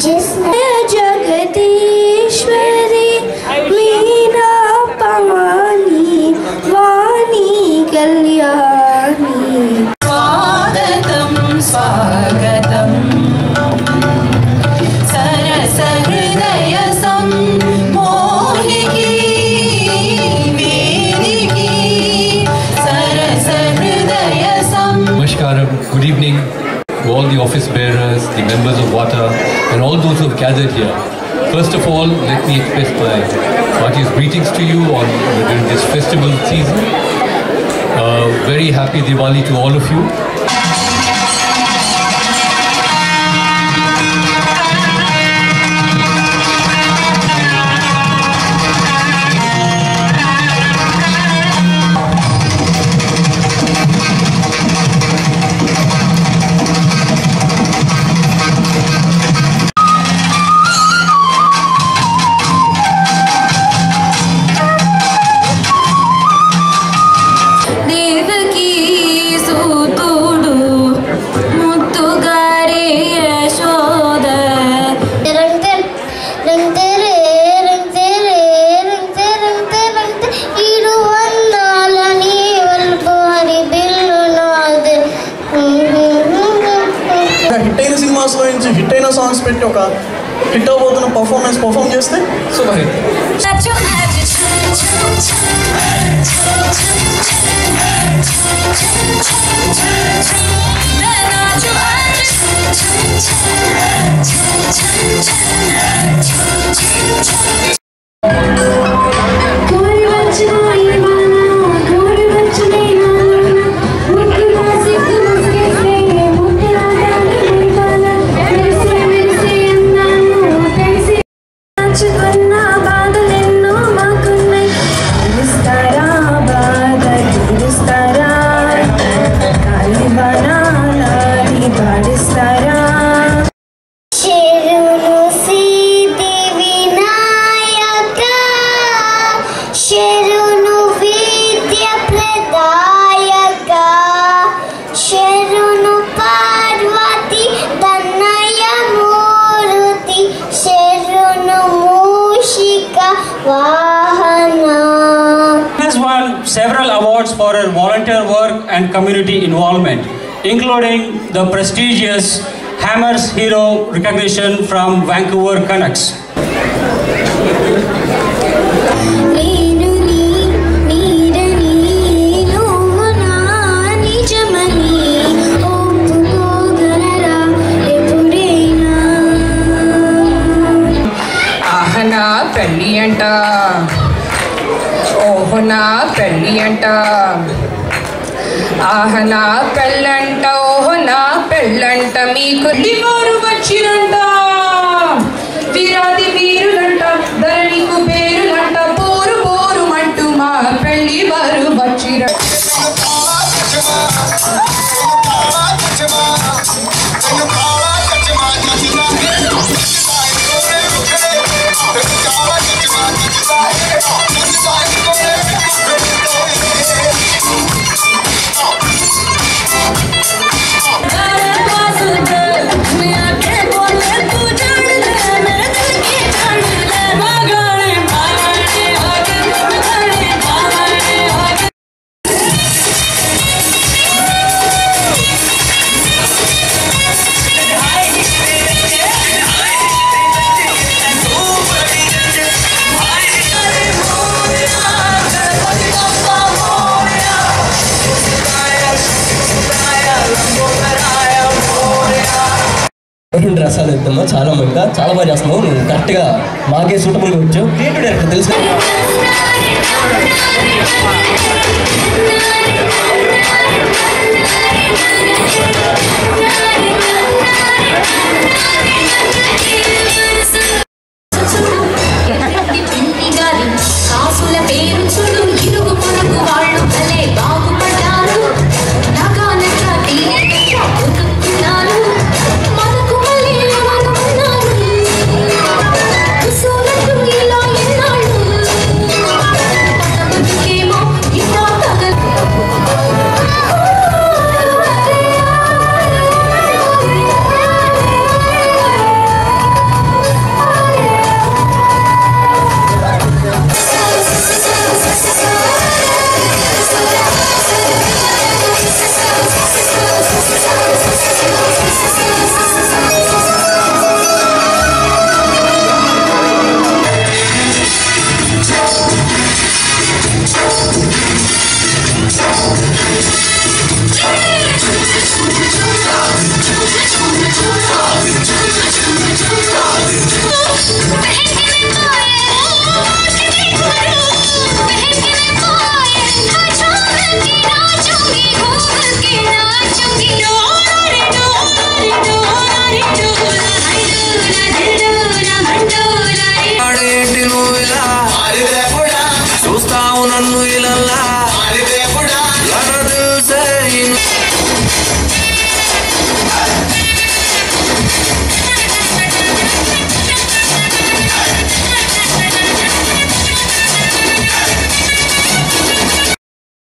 जगदीश्वरी मीरा पवानी वाणी कल्याणी स्वागतं स्वागतं सरस हृदय सम्मोहिकी वेदिकी सरस हृदय Namaskaram, good evening to all the office bearers, the members of WATA and all those who have gathered here. First of all, let me express my heartiest greetings to you during this festival season. Very happy Diwali to all of you. హిట్టైన songs పెట్టి ఒక hit అవబోతున్న perform చేస్తే super hit. Has won several awards for her volunteer work and community involvement, including the prestigious Hammers Hero recognition from Vancouver Canucks. పెళ్ళి అంట ఓహనా పెళ్ళి అంట ఆహనా పెళ్ళంట ఓహనా పెళ్ళంట మీకు దివారు వచ్చిరంట వీరాది వీరులంట ధరణికు పేరులంట పోరు పోరు మంటూ మా పెళ్ళి వారు వచ్చిరంట. రసాలు వెళ్తామో చాలా మందిగా చాలా బాగా చేస్తున్నావు, నువ్వు కరెక్ట్గా మాకే సూటబుల్గా వచ్చావు. క్రియేటివ్ డైరెక్టర్ తెలుసు.